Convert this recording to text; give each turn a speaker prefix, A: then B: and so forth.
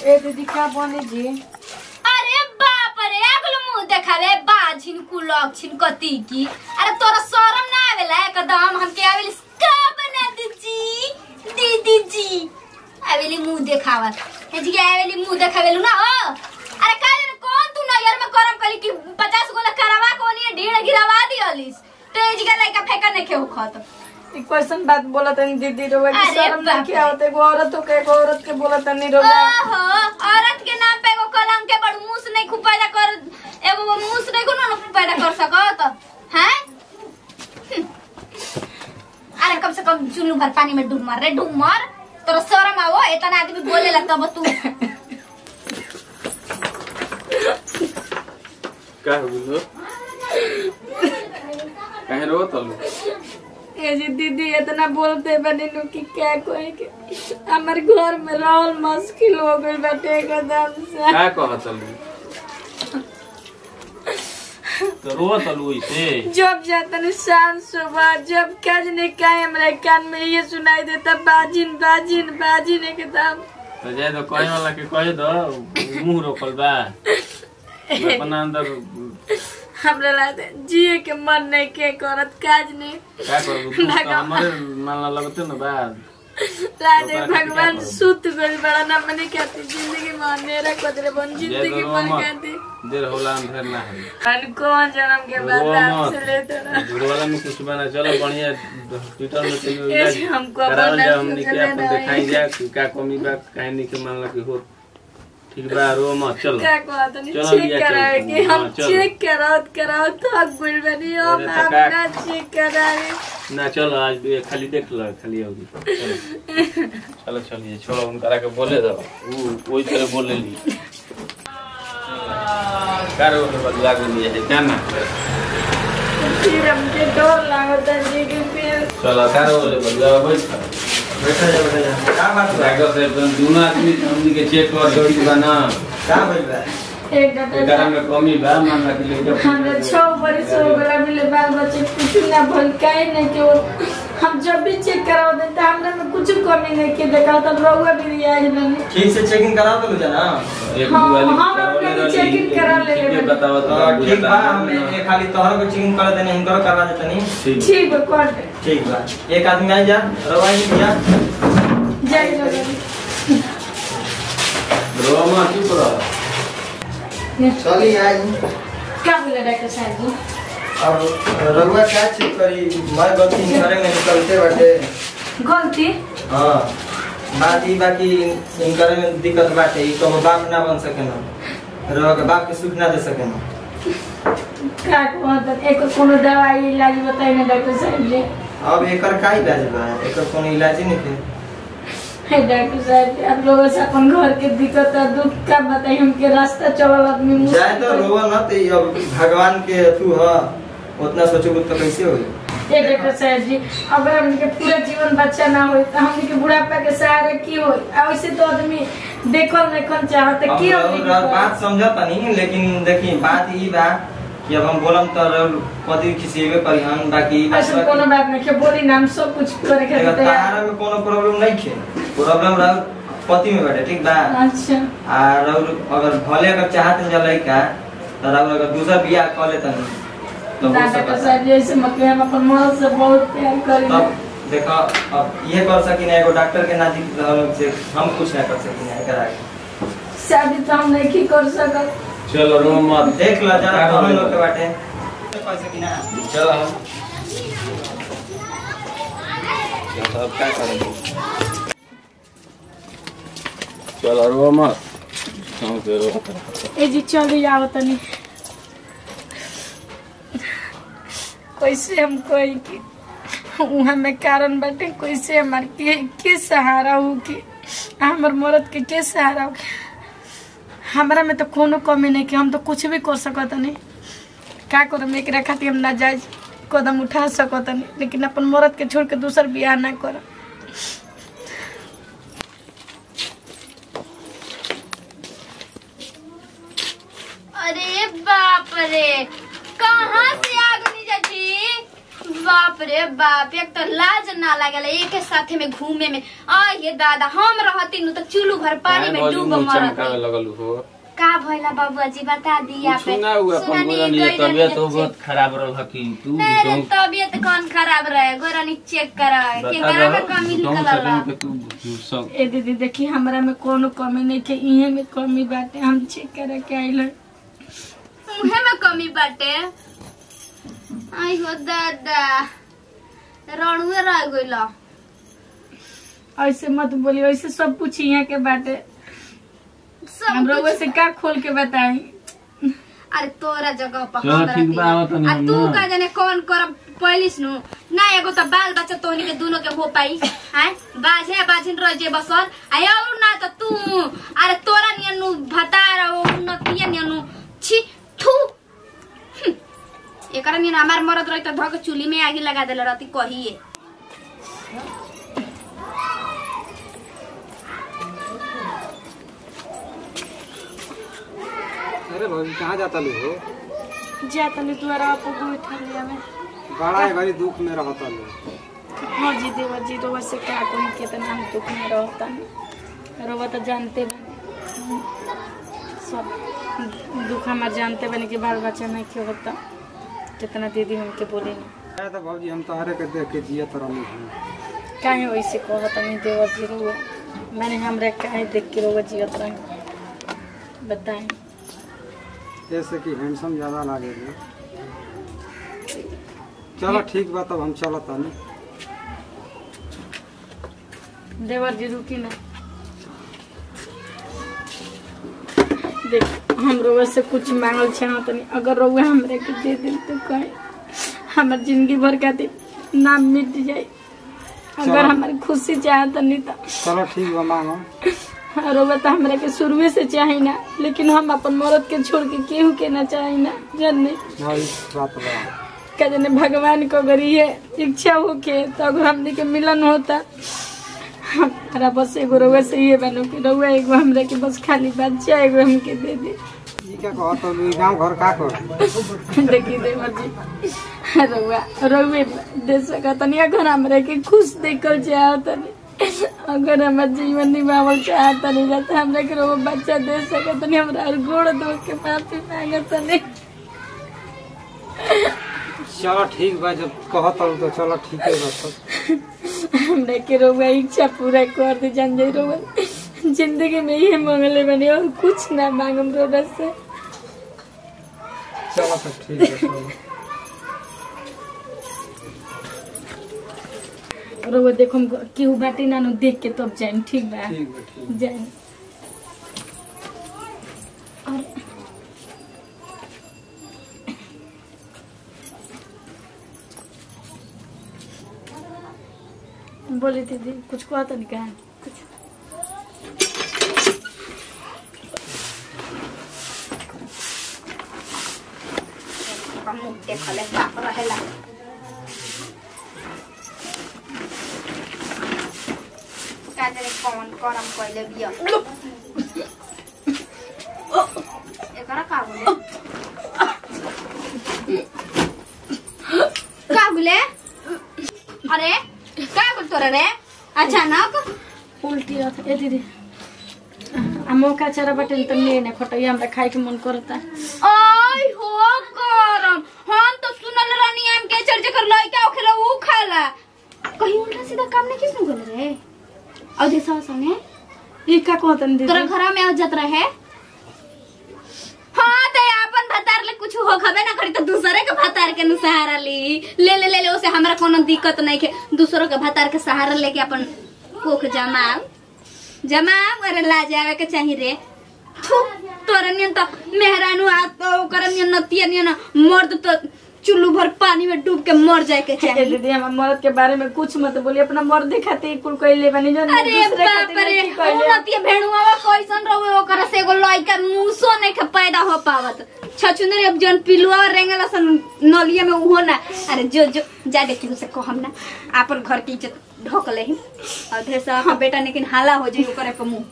A: ए दीदी का बने जी?
B: अरे बाप रे अगलो मुंह देखावे बाझिन कुलक छिन कती की। अरे तोरा शरम ना आवेला एकदम हमके आवेली का बना दीदी जी आवेली मुंह देखावत हे जी आवेली मुंह देखावेलु ना ओ। अरे काले कौन तू नजर में करम कली कि 50 गोला करवा कोनी ढेड़ गिरावा दियलिस तेज के लइका फेंका नहीं खेउ खत।
A: ई क्वेश्चन बात बोलत है दीदी रोवे की शर्म नहीं के आवत एगो औरत के एगो औरत के बोलत नहीं रोवे।
B: ओहो औरत के नाम पे एगो कलंक के बड़ मुंह नहीं खूब पैदा कर एगो मुंह नहीं कोनो पैदा कर सकत हैं। अरे कम से कम चुल्लू भर पानी में डूब मर रे डूब मर तोरा शरम आवो इतना आदमी बोलेला तब तू
C: का बोलो कहे रो तलू
A: ए जी दीदी इतना बोलते बनी नु कि क्या कोई के हमर घर में रहल मुश्किल हो गइल बाटे एकदम से।
C: का कह तलू तो रो तलू इसे
A: जब जातन शाम सुबह जब काज नहीं काहे हमरा कान में ये सुनाई देता बाजिन बाजिन बाजिन एकदम।
C: तो जाए तो कहे वाला के कहे दो मुंह रोकल बा अपना अंदर
A: हमरा लाते जिए के मन नहीं के करत काज नहीं
C: का करू तू तो हमरे मानला लगते न बा
A: लाते भगवान सुत गइल बड़ा ना मने कहती जिंदगी में अंधेरा कोदरे बन जिंदगी मन कहती
C: देर होला अंधेर ना है
A: अन कौन जन्म के बाद आपसे लेते ना
C: गुरु वाला में कुछ बना चलो बढ़िया हॉस्पिटल में चलो
A: ऐसे हमको
C: करावल जा हमनी के अपन दिखाई जा का कमी बा कहानी के मानला के हो ठीक बा रो मत चलो
A: क्या कहत नहीं चेक कराए कि हम चेक कराओ थक गइल बनी हम अपना चेक कराए
C: ना चलो आज भी खाली देख लो खाली होगी चलो चलिए छोड़ो उनकरा के बोले दो वो कोई तरह बोले ली कारो बदला के लिए है क्या ना
A: फिर हमके डर लागता जी कि फिर
C: चलो कारो बदला बैठा जा का बात है से दोनों आदमी हमनी के चेक कर जोड़ी बना का भइल बा
A: एक डॉक्टर
C: में कमी बा मान के लिए
A: हमरा 6 बरिस हो गला मिले बाल बच्चे कुछ ना भल काहे नहीं के हम जब भी चेक कराओ देता हमरा में कुछ कमी नहीं के देखा तब रहुआ भी आई नहीं
D: ठीक से चेकिंग करा तो जना
C: एक वाली
A: हम अपने चेकिंग करा ले
C: बताओ तो
D: ठीक बा हम ये खाली तोहर को चेकिंग कर देने हम करो करवा देते नहीं
A: ठीक है कर दे
D: ठीक बा एक आदमी आ जा रवाई भैया
A: जय जय
C: रोमा चुप रहो
D: चली आई
A: क्या बोले डॉक्टर साहब जी
D: अब रघुआ क्या चेक करी मैं गलती करे में निकलते बाटे
A: गलती
D: हां बात ई बाकी इनकरे में दिक्कत बाटे ई कहो बाप ना बन सके ना रघुआ के बाप के सुख ना दे सके ना
A: का कहत एक कोनो दवाई इलाज बताई ना डॉक्टर साहब जी।
D: अब एकर का इलाज बा एकर कोनो इलाज ही नहीं
A: है डॉक्टर साहब आप लोगों से अपन घर के दिक्कत और दुख का बताई हमके रास्ता चलल आदमी
D: जाए तो रोवा ना ते अब भगवान के तू ह उतना सोचो तो कैसे होई।
A: ए डॉक्टर साहब जी अगर हमके पूरा जीवन बच्चा ना होई त हमनी के बुढ़ापा के सहारे की होई ऐसे तो आदमी देखल नहीं चाहत की
D: हम बात समझता नहीं लेकिन देखी बात ई बा कि अब हम बोलम तो पति खिसेबे करी हम बाकी
A: ऐसा कोनो बात नहीं के बोली नाम सब कुछ करे के
D: तैयार में कोनो प्रॉब्लम नहीं खे प्रॉब्लम रह पति में बैठे ठीक बा।
A: अच्छा
D: और अगर भले अगर चाहत न लइका त अगर दूसरा बियाह कर लेता नहीं तो हो
A: डॉक्टर साहब जी ऐसे मतलब हम अपन मर्द से बहुत प्यार करी
D: तब देखो अब ये कर सकी ना एगो डॉक्टर के नजदीक रहल से हम कुछ ना कर सकी ना एकरा
A: शादी तो हम नहीं कर सकत।
C: चलो रो मत
D: देख लो जरा दोनों लोग के बाटे कर सकी ना
C: चलो हम सब क्या करेंगे चलो रो मत क्यों रो
A: ए जी चली आओ तनी कैसे हम कोई की वहाँ में कारण बाटे कैसे हमार के सहारा हो कि हमार मर्द के सहारा हो हमरा में तो कोनो कमी नहीं कि हम तो कुछ भी कर सकत नहीं का करम एकरा खातिर हम नाजायज कदम उठा सकत नहीं लेकिन अपन मर्द के छोड़ के दूसर बियाह ना कर।
B: अरे बाप रे कहाँ से आ गई जी बाप रे बाप, एक तो लाज ना लागल एक साथे में घूमे में। आ ये दादा हम रहती न तो चुल्लू भर पानी में डूब मरत।
C: लगल हो
B: का भइला बाबूआ जी बता दिया पे।
C: सुना हुआ पंगुरानी तबीयत तो बहुत खराब रहल की तू
B: नहीं तबीयत कौन खराब रहे गोरानी चेक करा के करा में कमी निकलला।
A: ए दीदी देखी हमरा में कोनो कमी नहीं के, इहे में कमी बाटे, हम चेक करे के आइल।
B: मुहे में कमी बाटे। आई हो दादा रणुए रह गइला।
A: ऐसे मत बोलिए, ऐसे सब कुछ यहाँ के बाटे। हम लोग से का खोल के बताई।
B: अरे तोरा जगह पर
C: चलो ठीक बा आवत नहीं।
B: आ तू का जाने कौन करब पहलिस नु ना एगो त बाल बच्चा तोनी के दोनों के हो पाई हैं। बाजे बाजिन रह जे बसर आयो ना त तू। अरे तोरा नियन नु भतार ओ नतिया नियन नु छी थू। एकरा नियन हमार मरद रही त धक चूल्ही में आगी लगा देले रहती कहिए।
E: अरे भाभी कहाँ जाता लो हो?
A: जाता नहीं तुम्हारा आपको बैठा लिया में
E: बड़ा है भारी दुख में रहता लो।
A: हाँ जी देवा जी रोवा से क्या कोई कितना हम दुख में रहता है। रोवा तो जानते बने सब दुख हमारे जानते बने कि बाल बच्चा नहीं क्यों होता। कितना दीदी हमके बोले नहीं
E: तो भाभी हम तो हरे के देख के जिया तो रही
A: कहीं वैसे कहता नहीं देवा जी रोवा। मैंने हमारे कहीं देख के रोवा जियत रही बताएं।
E: जैसे कि हैंडसम ज्यादा लागे। चलो ठीक बा तब हम चलत तानी।
A: देवर जी रुकी ना देख हम रोवा से कुछ मांगल चाहत नहीं। अगर रोवा हमरे के दे दिल तो कहे हमार जिंदगी भर का नाम मिट जाए। अगर हमारी खुशी चाहत नहीं तो
E: चलो ठीक बा मांगो।
A: रोवा तो हमरा के शुरुए से चाही ना, लेकिन हम अपन मरद के छोड़ के केहू के ना चाही ना जाने।
E: बात बा
A: क्या जाने भगवान को अगर ये इच्छा होके तो अगर हमने के मिलन होता। हमारा बस एगो रउआ से ये बनो कि रउआ एगो हमरा के बस खाली बच्चा एगो हमके दे दे।
E: ई क्या कहत हो गांव घर का कर
A: देखी देवर जी रउआ दे सकत नहीं। अगर हमरा के खुश देखल चाहत नहीं, अगर हमार जीवन निभावल चाहत नहीं रहता हमरा के रउआ बच्चा दे सकत नहीं। हमरा गोड़ धो के माफी मांगत नहीं।
E: चलो ठीक बा जब कहत हो तो चलो ठीक है बस।
A: हमरा के रउआ इच्छा पूरा कर दे जान जाई। रउआ जिंदगी में ये मांगले बने और कुछ ना मांगम रउआ से।
E: चलो तो ठीक है चलो।
A: रउआ देखो केहू बाटी ना देख के तब जाए ठीक बा।
E: ठीक बा ठीक
A: जाए बोले दीदी कुछ कहा तो नहीं कहा कुछ।
B: देखले बाप रहेला का जाने कौन करम कइले बिया। एकरा का बोले का बोले अरे का बोल तोरा रे अचानक
A: उल्टी रहता। ए दीदी मौका चारा बटन तो ले ने खटैया हमरा खाए के मन करता।
B: आई हो करम हम तो सुनल रहनी हम के चर्चा कर लइका ओखरा उ खाला कहीं उल्टा सीधा काम नहीं किसनु करे रे। और देसा संगे
A: ई का कहतन दीदी
B: तोरा घर में आजत रहे। हां ते अपन भतार ले कुछ हो खबे ना करी तो दूसरे के भतार के सहारा ले ले ले ले ओसे हमरा कोनो दिक्कत नहीं के। दूसरों के भतार के सहारा लेके अपन कोख जमा अरे लाज आवे के चाहिए रे। तोरा नियन तो मेहरानू आ तो ओकर नियन नतिया नियन मर्द तो चुल्लू भर पानी में डूब के मर जाए के चाहिए।
A: दीदी हम मर्द के बारे में कुछ मत बोली। अपना मर्द खातिर कुल कइले बनी जन
B: अरे बाप रे नतिया भेड़ुआ कैसन रहो ओकर से एगो लइका मुसो नहीं के पैदा हो पावत। छछुंदरी अब जन पिलुआ रेंगला सन नलिया में उहो ना। अरे जो जो जा देखी से कहम ना अपन घर की इज्जत ढोक ले और ढेर सा बेटा लेकिन हाला हो जाई ओकर पे मुंह।